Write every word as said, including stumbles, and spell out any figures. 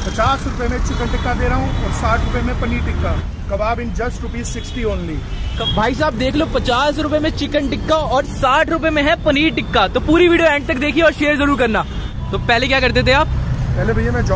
पचास रुपए में चिकन टिक्का दे रहा हूँ और साठ रुपए में paneer tikka. Kebab in just rupees sixty only. भाई साहब देख लो, पचास रुपए में चिकन टिक्का और साठ रुपए में है पनीर टिक्का। तो पूरी वीडियो एंड तक देखिए और शेयर जरूर करना। तो पहले क्या करते थे आप? पहले भैया मैं